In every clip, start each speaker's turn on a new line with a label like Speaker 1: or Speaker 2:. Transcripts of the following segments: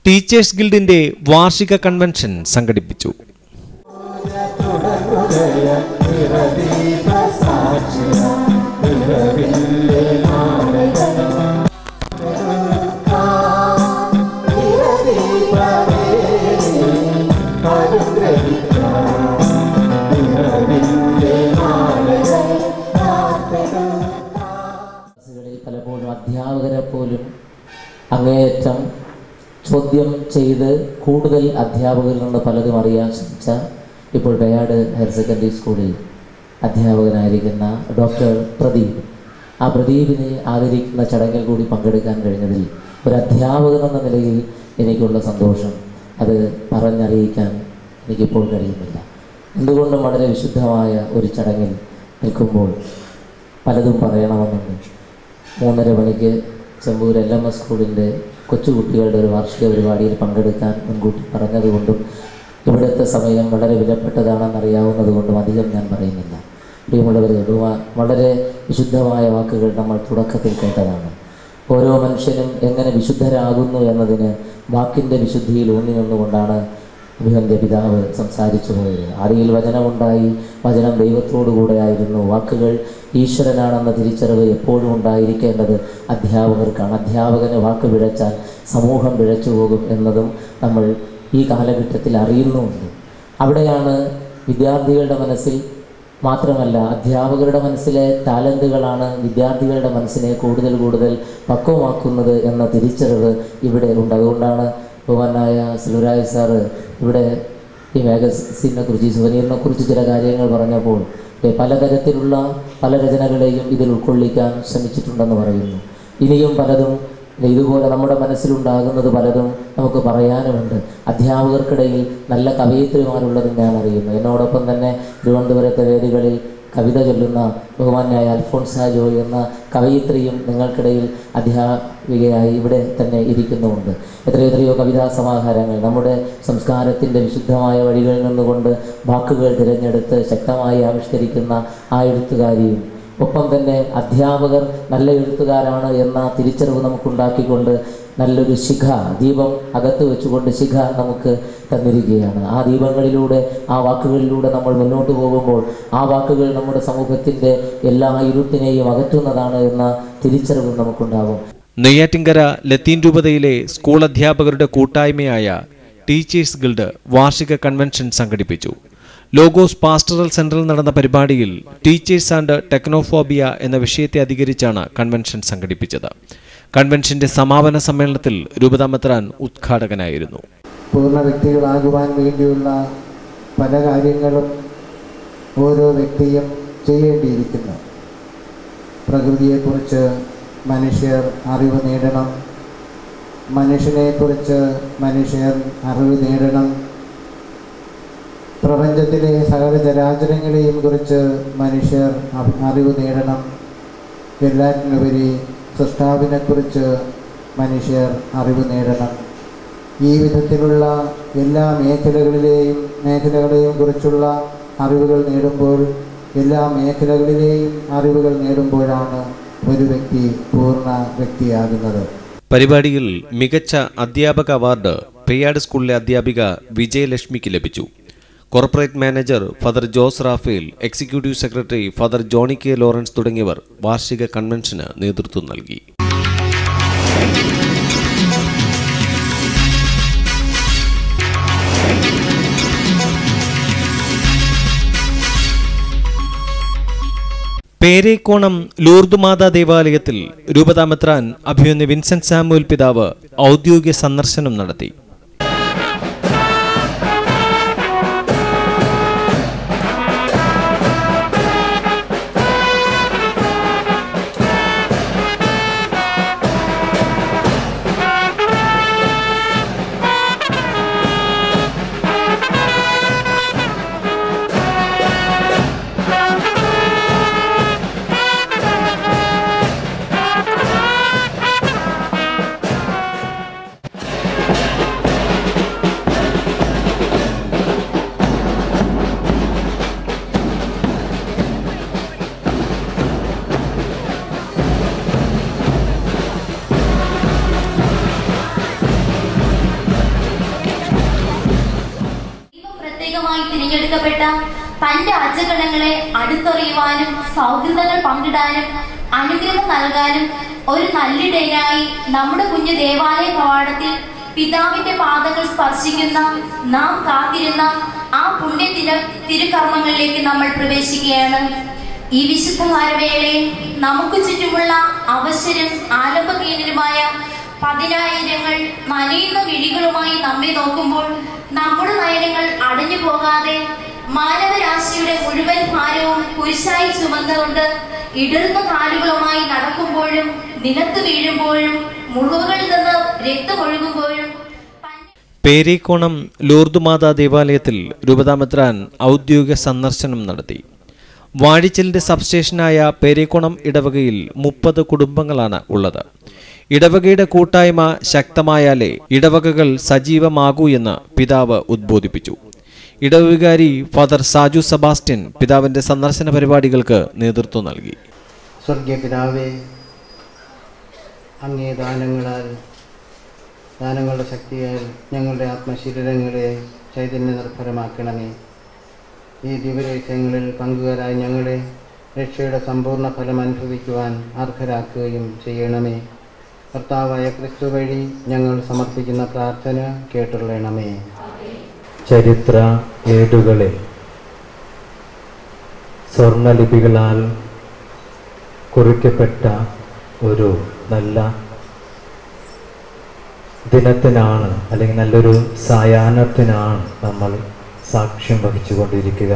Speaker 1: Teachers ഗിൽഡിന്റെ വാർഷിക convention സംഘടിപ്പിച്ചു.
Speaker 2: പലപ്പോഴും അധ്യാപകരെ പോലും അങ്ങേയറ്റം ചോദ്യം ചെയ്ത് കൂടുതൽ അധ്യാപകരിൽ നിന്ന് പലതും അറിയാൻ ശ്രമിച്ച ഇപ്പോൾ പേയാട് ഹയർ സെക്കൻഡറി സ്കൂളിൽ അധ്യാപകനായിരിക്കുന്ന ഡോക്ടർ പ്രദീപ്, ആ പ്രദീപിനെ ആദരിക്കുന്ന ചടങ്ങിൽ കൂടി പങ്കെടുക്കാൻ കഴിഞ്ഞതിൽ ഒരു അധ്യാപകൻ എന്ന നിലയിൽ എനിക്കുള്ള സന്തോഷം അത് പറഞ്ഞറിയിക്കാൻ എനിക്കിപ്പോൾ കഴിയുന്നില്ല. എന്തുകൊണ്ടും വളരെ വിശുദ്ധമായ ഒരു ചടങ്ങിൽ നിൽക്കുമ്പോൾ പലതും പറയണമെന്നുണ്ട്. 3:30 മണിക്ക് ചെമ്പൂർ LMS സ്കൂളിൻ്റെ കൊച്ചുകുട്ടികളുടെ ഒരു വാർഷിക പരിപാടിയിൽ പങ്കെടുക്കാൻ മുൻകൂട്ടി പറഞ്ഞതുകൊണ്ടും ഇവിടുത്തെ സമയം വളരെ വിലപ്പെട്ടതാണെന്നറിയാവുന്നതുകൊണ്ടും അധികം ഞാൻ പറയുന്നില്ല. പ്രിയമുള്ളവരെ, വളരെ വിശുദ്ധമായ വാക്കുകൾ നമ്മൾ തുടക്കത്തിൽ കേട്ടതാണ്. ഓരോ മനുഷ്യനും എങ്ങനെ വിശുദ്ധരാകുന്നു എന്നതിന് വാക്കിൻ്റെ വിശുദ്ധിയിൽ ഊന്നി നിന്നുകൊണ്ടാണ് അഭിഹന്റെ പിതാവ് സംസാരിച്ചു പോയത്. ആദിയിൽ വചനമുണ്ടായി, വചനം ദൈവത്തോടു കൂടെയായിരുന്നു. വാക്കുകൾ ഈശ്വരനാണെന്ന തിരിച്ചറിവ് എപ്പോഴും ഉണ്ടായിരിക്കേണ്ടത് അധ്യാപകർക്കാണ്. അധ്യാപകന് വാക്ക് പിഴച്ചാൽ സമൂഹം പിഴച്ചു പോകും എന്നതും നമ്മൾ ഈ കാലഘട്ടത്തിൽ അറിയുന്നുമുണ്ട്. അവിടെയാണ് വിദ്യാർത്ഥികളുടെ മനസ്സിൽ മാത്രമല്ല അധ്യാപകരുടെ മനസ്സിലെ ടാലൻറ്റുകളാണ് വിദ്യാർത്ഥികളുടെ മനസ്സിനെ കൂടുതൽ പക്വമാക്കുന്നത് എന്ന തിരിച്ചറിവ് ഇവിടെ ഉണ്ട്. അതുകൊണ്ടാണ് ബഹുമാനായ സെൽവരാജ് സാറ് ഇവിടെ ഈ മാഗസിനെ കുറിച്ച്, ഈ സുവനീറിനെ കുറിച്ച് ചില കാര്യങ്ങൾ പറഞ്ഞപ്പോൾ പലതരത്തിലുള്ള പല രചനകളെയും ഇതിൽ ഉൾക്കൊള്ളിക്കാൻ ശ്രമിച്ചിട്ടുണ്ടെന്ന് പറയുന്നു. ഇനിയും പലതും ഇതുപോലെ നമ്മുടെ മനസ്സിലുണ്ടാകുന്നത് പലതും നമുക്ക് പറയാനുമുണ്ട്. അധ്യാപകർക്കിടയിൽ നല്ല കവയിത്രിമാരുള്ളതും ഞാൻ അറിയുന്നു. എന്നോടൊപ്പം തന്നെ തിരുവനന്തപുരത്തെ വേദികളിൽ കവിത ചൊല്ലുന്ന ബഹുമാന്യായ അൽഫോൺസ ജോയ് എന്ന കവയിത്രിയും നിങ്ങൾക്കിടയിൽ അധ്യാപികയായി ഇവിടെ തന്നെ ഇരിക്കുന്നുമുണ്ട്. എത്രയോ കവിതാ സമാഹാരങ്ങൾ നമ്മുടെ സംസ്കാരത്തിൻ്റെ വിശുദ്ധമായ വഴികളിൽ നിന്നുകൊണ്ട് വാക്കുകൾ തിരഞ്ഞെടുത്ത് ശക്തമായി ആവിഷ്കരിക്കുന്ന ആ എഴുത്തുകാരിയും, ഒപ്പം തന്നെ അധ്യാപകർ നല്ല എഴുത്തുകാരാണ് എന്ന തിരിച്ചറിവ് നമുക്കുണ്ടാക്കിക്കൊണ്ട് നല്ലൊരു ശിഖ, ദീപം അകത്ത് വെച്ചുകൊണ്ട് ശിഖ നമുക്ക് തന്നിരിക്കുകയാണ്. ആ ദീപങ്ങളിലൂടെ, ആ വാക്കുകളിലൂടെ നമ്മൾ മുന്നോട്ട് പോകുമ്പോൾ ആ വാക്കുകൾ നമ്മുടെ സമൂഹത്തിൻ്റെ എല്ലാ ഇരുട്ടിനെയും അകറ്റുന്നതാണ് എന്ന തിരിച്ചറിവ് നമുക്കുണ്ടാകും.
Speaker 1: നെയ്യാറ്റിൻകര ലത്തീൻ രൂപതയിലെ സ്കൂൾ അധ്യാപകരുടെ കൂട്ടായ്മയായ ടീച്ചേഴ്സ് ഗിൽഡ് വാർഷിക കൺവെൻഷൻ സംഘടിപ്പിച്ചു. ലോഗോസ് പാസ്റ്ററൽ സെന്ററിൽ നടന്ന പരിപാടിയിൽ ടീച്ചേഴ്സ് ആൻഡ് ടെക്നോഫോബിയ എന്ന വിഷയത്തെ അധികരിച്ചാണ് കൺവെൻഷൻ സംഘടിപ്പിച്ചത്. കൺവെൻഷന്റെ സമാപന സമ്മേളനത്തിൽ രൂപതാ മെത്രാൻ ഉദ്ഘാടകനായിരുന്നു.
Speaker 3: പൂർണ്ണ വ്യക്തികളാകുവാൻ വേണ്ടിയുള്ള പല കാര്യങ്ങളും ഓരോ വ്യക്തിയും ചെയ്യേണ്ടിയിരിക്കുന്നു. പ്രകൃതിയെക്കുറിച്ച് മനുഷ്യർ അറിവ് നേടണം, മനുഷ്യനെക്കുറിച്ച് മനുഷ്യർ അറിവ് നേടണം, പ്രപഞ്ചത്തിലെ സകല ചരാചരങ്ങളെയും കുറിച്ച് മനുഷ്യർ അറിവ് നേടണം, എല്ലാറ്റിനുപരി സൃഷ്ടാവിനെക്കുറിച്ച് മനുഷ്യർ അറിവ് നേടണം. ഈ വിധത്തിലുള്ള എല്ലാ മേഖലകളെയും കുറിച്ചുള്ള അറിവുകൾ നേടുമ്പോൾ, എല്ലാ മേഖലകളിലെയും അറിവുകൾ നേടുമ്പോഴാണ് ഒരു വ്യക്തി പൂർണ്ണ വ്യക്തിയാകുന്നത്.
Speaker 1: പരിപാടിയിൽ മികച്ച അധ്യാപക അവാർഡ് പേയാട് സ്കൂളിലെ അധ്യാപിക വിജയലക്ഷ്മിക്ക് ലഭിച്ചു. Corporate manager father Jose Raphael, executive secretary father Johnny K Lawrence തുടങ്ങിയവർ വാർഷിക കൺവെൻഷന് നേതൃത്വം നൽകി. പേരേക്കോണം ലൂർദ് മാതാ ദേവാലയത്തിൽ രൂപതാ മെത്രാൻ അഭിമന്യ വിൻസെന്റ് സാമുവൽ പിതാവ് ഔദ്യോഗിക സന്ദർശനം നടത്തി.
Speaker 4: തന്റെ അജഗണങ്ങളെ അടുത്തറിയുവാനും സൗഹൃദങ്ങൾ പങ്കിടാനും അനുഗ്രഹം നൽകാനും ഒരു നല്ലിടയനായി നമ്മുടെ കുഞ്ഞു ദേവാലയ കവാടത്തിൽ പിതാവിന്റെ പാദങ്ങൾ സ്പർശിക്കുന്ന നാം കാത്തിരുന്ന ആ പുണ്യ തിരുകർമ്മങ്ങളിലേക്ക് നമ്മൾ പ്രവേശിക്കുകയാണ്. ഈ വിശുദ്ധകാലവേളയിൽ നമുക്ക് ചുറ്റുമുള്ള അവശരും ആലംബഹീനരുമായ പതിനായിരങ്ങൾ നനയുന്ന വിഴികളുമായി നമ്മെ നോക്കുമ്പോൾ നമ്മുടെ നയനങ്ങൾ അടഞ്ഞു പോകാതെ മാനവരാശിയുടെ മുഴുവൻ ഭാരവും കുരിശായി ചുമന്നുകൊണ്ട് ഇടർന്ന കാലുകളുമായി നടക്കുമ്പോഴും നിലത്ത് വീഴുമ്പോഴും മുറിവുകളിൽ നിന്ന് രക്തമൊഴുകുമ്പോഴും
Speaker 1: പേരീക്കോണം ലൂർദുമാതാ ദേവാലയത്തിൽ രൂപതാമെത്രാൻ ഔദ്യോഗിക സന്ദർശനം നടത്തി. വാഴിച്ചലിന്റെ സബ്സ്റ്റേഷനായ പേരീക്കോണം ഇടവകയിൽ 30 കുടുംബങ്ങളാണ് ഉള്ളത്. ഇടവകയുടെ കൂട്ടായ്മ ശക്തമായാലേ ഇടവകകൾ സജീവമാകൂ എന്ന് പിതാവ് ഉദ്ബോധിപ്പിച്ചു. ഇടവവികാരി ഫാദർ സാജു സെബാസ്റ്റ്യൻ പിതാവിന്റെ സന്ദർശന പരിപാടികൾക്ക് നേതൃത്വം നൽകി.
Speaker 3: സ്വർഗീയ പിതാവേ, അങ്ങേ ദാനങ്ങളുടെ ശക്തിയാൽ ഞങ്ങളുടെ ആത്മശരീരങ്ങളെ ചൈതന്യ നിർഭരമാക്കണമേ. ഈ ദിവ്യരഹസ്യങ്ങളിൽ പങ്കുകാരായി ഞങ്ങളെ രക്ഷയുടെ സമ്പൂർണ്ണ ഫലം അനുഭവിക്കുവാൻ അർഹരാക്കുകയും ചെയ്യണമേ. കർത്താവായ ക്രിസ്തു വഴി ഞങ്ങൾ സമർപ്പിക്കുന്ന പ്രാർത്ഥന കേട്ടുള്ളണമേ.
Speaker 5: ചരിത്ര ഏടുകളെ സ്വർണലിപികളാൽ കുറിക്കപ്പെട്ട ഒരു നല്ല ദിനത്തിനാണ്, അല്ലെങ്കിൽ നല്ലൊരു സായാഹ്നത്തിനാണ് നമ്മൾ സാക്ഷ്യം വഹിച്ചുകൊണ്ടിരിക്കുക.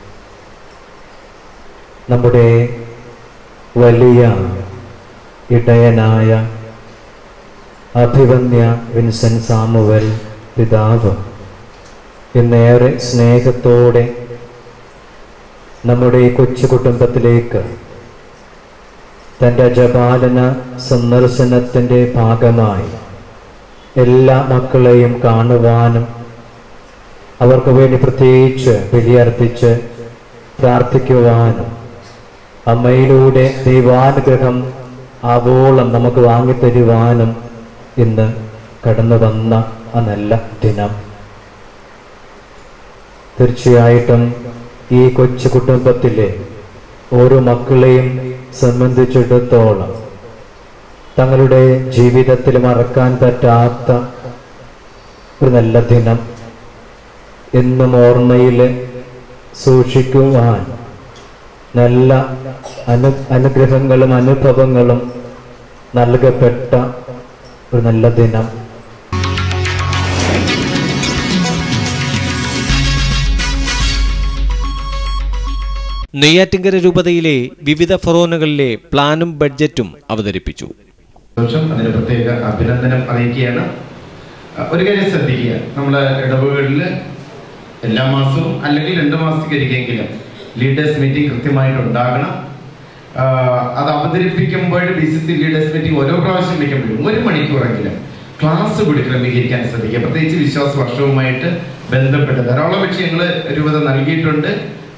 Speaker 5: നമ്മുടെ വലിയ ഇടയനായ അഭിവന്യ വിൻസെന്റ് സാമുവൽ പിതാവ് ഇന്നേറെ സ്നേഹത്തോടെ നമ്മുടെ കൊച്ചു കുടുംബത്തിലേക്ക് തൻ്റെ ജപാലന സന്ദർശനത്തിൻ്റെ ഭാഗമായി എല്ലാ മക്കളെയും കാണുവാനും അവർക്ക് വേണ്ടി പ്രത്യേകിച്ച് ബലിയർപ്പിച്ച് പ്രാർത്ഥിക്കുവാനും അമ്മയിലൂടെ ദൈവാനുഗ്രഹം ആവോളം നമുക്ക് വാങ്ങിത്തരുവാനും ഇന്ന് കടന്നു വന്ന ആ നല്ല ദിനം. തീർച്ചയായിട്ടും ഈ കൊച്ചു കുടുംബത്തിലെ ഓരോ മക്കളെയും സംബന്ധിച്ചിടത്തോളം തങ്ങളുടെ ജീവിതത്തിൽ മറക്കാൻ പറ്റാത്ത ഒരു നല്ല ദിനം എന്നും ഓർമ്മയിൽ സൂക്ഷിക്കുവാൻ നല്ല അനുഗ്രഹങ്ങളും അനുഭവങ്ങളും നൽകപ്പെട്ട ഒരു നല്ല ദിനം.
Speaker 1: നെയ്യാറ്റിൻകര രൂപതയിലെ വിവിധ ഫൊറോനകളിലെ പ്ലാനും ബഡ്ജറ്റും അവതരിപ്പിച്ചു.
Speaker 6: അതിന് പ്രത്യേക അഭിനന്ദനം അറിയിക്കുകയാണ്. ഒരു കാര്യം ശ്രദ്ധിക്കുക, നമ്മുടെ ഇടവകളിൽ എല്ലാ മാസവും അല്ലെങ്കിൽ 2 മാസത്തേക്കൊരിക്കെങ്കിലും ലീഡേഴ്സ് മീറ്റിംഗ് കൃത്യമായിട്ട് ഉണ്ടാകണം. അത് അവതരിപ്പിക്കുമ്പോൾ BCC ലീഡേഴ്സ് മീറ്റിംഗ് ഓരോ പ്രാവശ്യം വയ്ക്കുമ്പോഴും 1 മണിക്കൂറെങ്കിലും ക്ലാസ് കൂടി ക്രമീകരിക്കാൻ ശ്രദ്ധിക്കുക. പ്രത്യേകിച്ച് വിശ്വാസ വർഷവുമായിട്ട് ബന്ധപ്പെട്ട് ധാരാളം വിഷയങ്ങൾ രൂപത നൽകിയിട്ടുണ്ട്.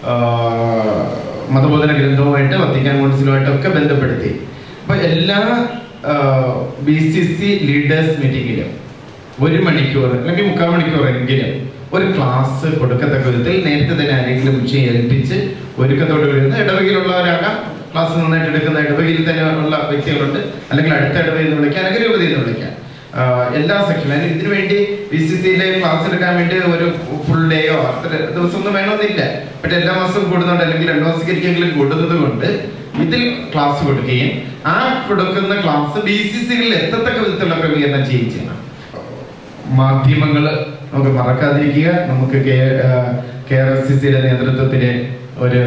Speaker 6: മതബോധന ഗ്രന്ഥവുമായിട്ട് വത്തിക്കാൻ കൗൺസിലുമായിട്ടൊക്കെ ബന്ധപ്പെടുത്തി. അപ്പൊ എല്ലാ BCC ലീഡേഴ്സ് മീറ്റിംഗിലും 1 മണിക്കൂർ അല്ലെങ്കിൽ 3/4 മണിക്കൂറെങ്കിലും ഒരു ക്ലാസ് കൊടുക്കത്തക്ക വിധത്തിൽ നേരത്തെ തന്നെ ആരെങ്കിലും വിഷയം ഏൽപ്പിച്ച് ഒരുക്കത്തോട് വരുന്ന ഇടവകയിലുള്ളവരാകാം, ക്ലാസ് നന്നായിട്ട് എടുക്കുന്ന ഇടവകയിൽ തന്നെ ഉള്ള വ്യക്തികളുണ്ട്, അല്ലെങ്കിൽ അടുത്ത ഇടവകയിൽ നിന്ന് വിളിക്കാം, അല്ലെങ്കിൽ രൂപതയിൽ നിന്ന് വിളിക്കാം. എല്ലാ സെക്ഷനും ഇതിനു വേണ്ടി BCCയിലെ ക്ലാസ് എടുക്കാൻ വേണ്ടി ഒരു ഫുൾ ഡേയോ അത്ര ദിവസമൊന്നും വേണമെന്നില്ല. പക്ഷെ എല്ലാ മാസവും കൂടുന്നുണ്ട്, അല്ലെങ്കിൽ 2 മാസത്തേക്കെങ്കിലും കൂടുന്നത് കൊണ്ട് ഇതിൽ ക്ലാസ് കൊടുക്കുകയും ആ കൊടുക്കുന്ന ക്ലാസ് BCCകളിൽ എത്തത്തക്ക വിധത്തിലുള്ള ക്രമീകരണം ചെയ്യിച്ചാണ്. മാധ്യമങ്ങൾ നമുക്ക് മറക്കാതിരിക്കുക. നമുക്ക് KRSCCയുടെ നേതൃത്വത്തില് ഒരു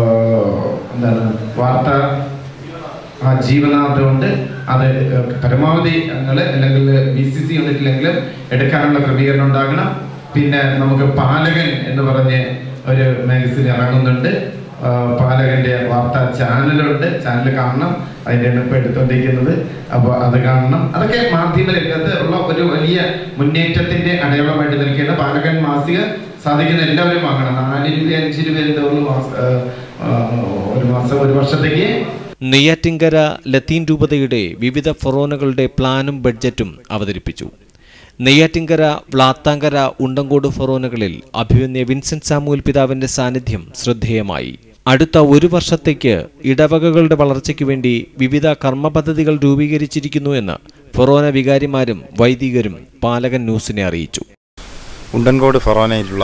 Speaker 6: വാർത്താ ജീവനാഥമുണ്ട്. അത് പരമാവധി അല്ലെങ്കിൽ BCC യൂണിറ്റിലെങ്കിലും എടുക്കാനുള്ള ക്രമീകരണം ഉണ്ടാകണം. പിന്നെ നമുക്ക് പാലകൻ എന്ന് പറഞ്ഞ് ഒരു മാഗസിൻ ഇറങ്ങുന്നുണ്ട്. പാലകന്റെ വാർത്താ ചാനലുണ്ട്, ചാനൽ കാണണം. അതിന്റെ ഇപ്പൊ എടുത്തോണ്ടിരിക്കുന്നത്, അപ്പോൾ അത് കാണണം. അതൊക്കെ മാധ്യമ രംഗത്ത് ഉള്ള ഒരു വലിയ മുന്നേറ്റത്തിന്റെ അടയാളമായിട്ട് നിൽക്കേണ്ട പാലകൻ മാസിക സാധിക്കുന്ന എല്ലാവരും വാങ്ങണം. 4 രൂപ 5 രൂപ എന്തോളം ഒരു മാസം, ഒരു വർഷത്തേക്ക്.
Speaker 1: നെയ്യാറ്റിൻകര ലത്തീൻ രൂപതയുടെ വിവിധ ഫൊറോനകളുടെ പ്ലാനും ബഡ്ജറ്റും അവതരിപ്പിച്ചു. നെയ്യാറ്റിൻകര, വ്ളാത്താങ്കര, ഉണ്ടങ്കോട് ഫൊറോനകളിൽ അഭിമന്യ വിൻസെന്റ് സാമുവൽ പിതാവിന്റെ സാന്നിധ്യം ശ്രദ്ധേയമായി. അടുത്ത 1 വർഷത്തേക്ക് ഇടവകകളുടെ വളർച്ചയ്ക്ക് വേണ്ടി വിവിധ കർമ്മ പദ്ധതികൾ രൂപീകരിച്ചിരിക്കുന്നു എന്ന് ഫൊറോന വികാരിമാരും വൈദികരും പാലകൻ ന്യൂസിനെ അറിയിച്ചു.
Speaker 7: ഉണ്ടൻകോട് ഫൊറോനയിലുള്ള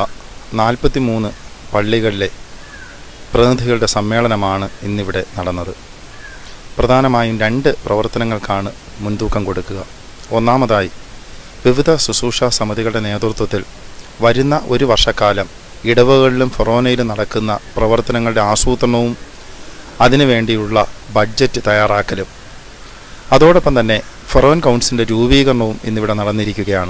Speaker 7: 43 പള്ളികളിലെ പ്രതിനിധികളുടെ സമ്മേളനമാണ് ഇന്നിവിടെ നടന്നത്. പ്രധാനമായും 2 പ്രവർത്തനങ്ങൾക്കാണ് മുൻതൂക്കം കൊടുക്കുക. ഒന്നാമതായി, വിവിധ ശുശ്രൂഷാ സമിതികളുടെ നേതൃത്വത്തിൽ വരുന്ന 1 വർഷക്കാലം ഇടവകളിലും ഫൊറോനയിലും നടക്കുന്ന പ്രവർത്തനങ്ങളുടെ ആസൂത്രണവും അതിനുവേണ്ടിയുള്ള ബഡ്ജറ്റ് തയ്യാറാക്കലും, അതോടൊപ്പം തന്നെ ഫൊറോൻ കൗൺസിലിൻ്റെ രൂപീകരണവും ഇന്നിവിടെ നടന്നിരിക്കുകയാണ്.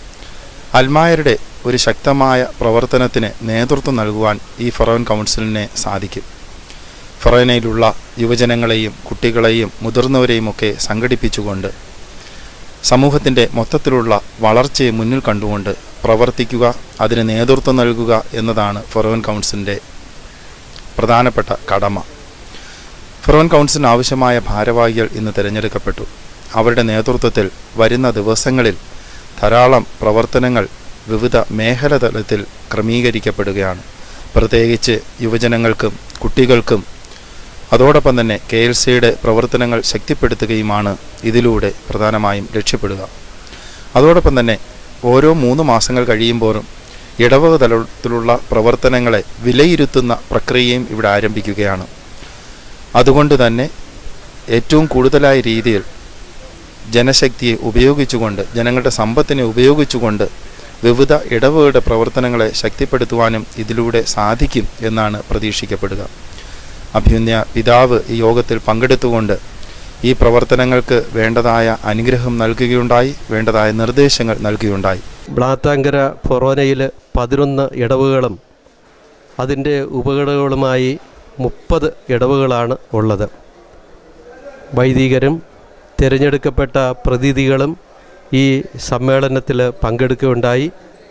Speaker 7: അൽമായരുടെ ഒരു ശക്തമായ പ്രവർത്തനത്തിന് നേതൃത്വം നൽകുവാൻ ഈ ഫൊറോൻ കൗൺസിലിനെ സാധിക്കും. ഫൊറോനയിലുള്ള യുവജനങ്ങളെയും കുട്ടികളെയും മുതിർന്നവരെയുമൊക്കെ സംഘടിപ്പിച്ചുകൊണ്ട് സമൂഹത്തിൻ്റെ മൊത്തത്തിലുള്ള വളർച്ചയെ മുന്നിൽ കണ്ടുകൊണ്ട് പ്രവർത്തിക്കുക, അതിന് നേതൃത്വം നൽകുക എന്നതാണ് ഫൊറോൻ കൗൺസിലിൻ്റെ പ്രധാനപ്പെട്ട കടമ. ഫൊറോൻ കൗൺസിലിന് ആവശ്യമായ ഭാരവാഹികൾ ഇന്ന് തിരഞ്ഞെടുക്കപ്പെട്ടു. അവരുടെ നേതൃത്വത്തിൽ വരുന്ന ദിവസങ്ങളിൽ ധാരാളം പ്രവർത്തനങ്ങൾ വിവിധ മേഖല തലത്തിൽ ക്രമീകരിക്കപ്പെടുകയാണ്. പ്രത്യേകിച്ച് യുവജനങ്ങൾക്കും കുട്ടികൾക്കും അതോടൊപ്പം തന്നെ KLCയുടെ പ്രവർത്തനങ്ങൾ ശക്തിപ്പെടുത്തുകയുമാണ് ഇതിലൂടെ പ്രധാനമായും ലക്ഷ്യപ്പെടുക. അതോടൊപ്പം തന്നെ ഓരോ 3 മാസങ്ങൾ കഴിയുമ്പോഴും ഇടവക തലത്തിലുള്ള പ്രവർത്തനങ്ങളെ വിലയിരുത്തുന്ന പ്രക്രിയയും ഇവിടെ ആരംഭിക്കുകയാണ്. അതുകൊണ്ട് തന്നെ ഏറ്റവും കൂടുതലായ രീതിയിൽ ജനശക്തിയെ ഉപയോഗിച്ചുകൊണ്ട്, ജനങ്ങളുടെ സമ്പത്തിനെ ഉപയോഗിച്ചുകൊണ്ട് വിവിധ ഇടവകയുടെ പ്രവർത്തനങ്ങളെ ശക്തിപ്പെടുത്തുവാനും ഇതിലൂടെ സാധിക്കും എന്നാണ് പ്രതീക്ഷിക്കപ്പെടുക. അഭിമന്യ പിതാവ് ഈ യോഗത്തിൽ പങ്കെടുത്തുകൊണ്ട് ഈ പ്രവർത്തനങ്ങൾക്ക് വേണ്ടതായ അനുഗ്രഹം നൽകുകയുണ്ടായി, വേണ്ടതായ നിർദ്ദേശങ്ങൾ നൽകുകയുണ്ടായി.
Speaker 8: വ്ളാത്താങ്കര ഫൊറോനയിൽ 11 ഇടവകളും അതിൻ്റെ ഉപഇടവകളുമായി 30 ഇടവകളാണ് ഉള്ളത്. വൈദികരും തിരഞ്ഞെടുക്കപ്പെട്ട പ്രതിനിധികളും ഈ സമ്മേളനത്തിൽ പങ്കെടുക്കുകയുണ്ടായി.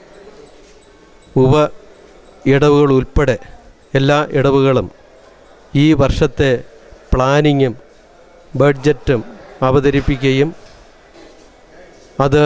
Speaker 8: ഉപ ഇടവുകൾ ഉൾപ്പെടെ എല്ലാ ഇടവുകളും ഈ വർഷത്തെ പ്ലാനിങ്ങും ബഡ്ജറ്റും അവതരിപ്പിക്കുകയും അത്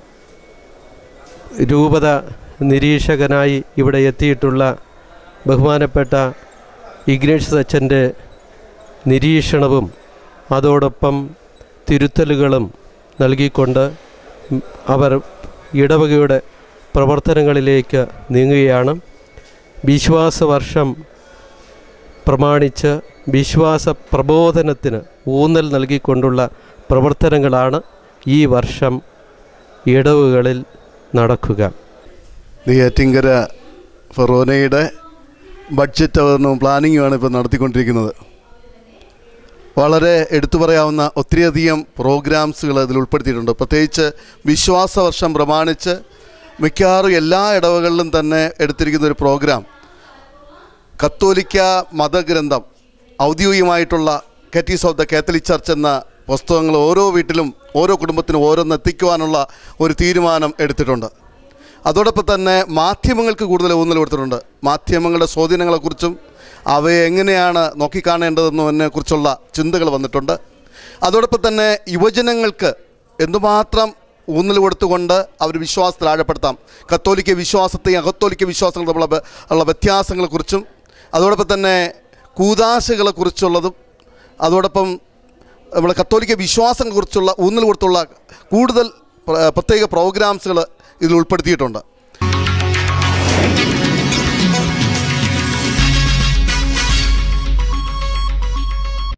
Speaker 8: രൂപത നിരീക്ഷകനായി ഇവിടെ എത്തിയിട്ടുള്ള ബഹുമാനപ്പെട്ട ഇഗ്നേഷ്യസ് അച്ഛൻ്റെ നിരീക്ഷണവും അതോടൊപ്പം തിരുത്തലുകളും നൽകിക്കൊണ്ട് അവർ ഇടവകയുടെ പ്രവർത്തനങ്ങളിലേക്ക് നീങ്ങുകയാണ്. വിശ്വാസവർഷം പ്രമാണിച്ച് വിശ്വാസ പ്രബോധനത്തിന് ഊന്നൽ നൽകിക്കൊണ്ടുള്ള പ്രവർത്തനങ്ങളാണ് ഈ വർഷം ഇടവുകളിൽ നടക്കുക.
Speaker 9: നെയ്യാറ്റിൻകര ഫൊറോനയുടെ ബഡ്ജറ്റ് അവതരണവും പ്ലാനിങ്ങുമാണ് ഇപ്പോൾ നടത്തിക്കൊണ്ടിരിക്കുന്നത്. വളരെ എടുത്തു പറയാവുന്ന ഒത്തിരിയധികം പ്രോഗ്രാംസുകൾ അതിൽ ഉൾപ്പെടുത്തിയിട്ടുണ്ട്. പ്രത്യേകിച്ച് വിശ്വാസവർഷം പ്രമാണിച്ച് മിക്കവാറും എല്ലാ ഇടവകളിലും തന്നെ എടുത്തിരിക്കുന്ന ഒരു പ്രോഗ്രാം കത്തോലിക്ക മതഗ്രന്ഥം, ഔദ്യോഗികമായിട്ടുള്ള catechism of the Catholic church എന്ന പുസ്തകങ്ങൾ ഓരോ വീട്ടിലും ഓരോ കുടുംബത്തിനും ഓരോന്ന് എത്തിക്കുവാനുള്ള ഒരു തീരുമാനം എടുത്തിട്ടുണ്ട്. അതോടൊപ്പം തന്നെ മാധ്യമങ്ങൾക്ക് കൂടുതൽ ഊന്നൽ കൊടുത്തിട്ടുണ്ട്. മാധ്യമങ്ങളുടെ സ്വാധീനങ്ങളെക്കുറിച്ചും അവയെ എങ്ങനെയാണ് നോക്കിക്കാണേണ്ടതെന്നതിനെക്കുറിച്ചുള്ള ചിന്തകൾ വന്നിട്ടുണ്ട്. അതോടൊപ്പം തന്നെ യുവജനങ്ങൾക്ക് എന്തുമാത്രം ഊന്നൽ കൊടുത്തുകൊണ്ട് അവർ വിശ്വാസത്തിൽ ആഴപ്പെടുത്താം, കത്തോലിക്ക വിശ്വാസത്തെയും അകത്തോലിക്ക വിശ്വാസങ്ങളും തമ്മിലുള്ള വ്യത്യാസങ്ങളെക്കുറിച്ചും അതോടൊപ്പം തന്നെ കൂദാശകളെക്കുറിച്ചുള്ളതും അതോടൊപ്പം നമ്മുടെ കത്തോലിക്ക വിശ്വാസങ്ങളെക്കുറിച്ചുള്ള ഊന്നൽ കൊടുത്തുള്ള കൂടുതൽ പ്രത്യേക പ്രോഗ്രാംസുകൾ ഇതിൽ ഉൾപ്പെടുത്തിയിട്ടുണ്ട്.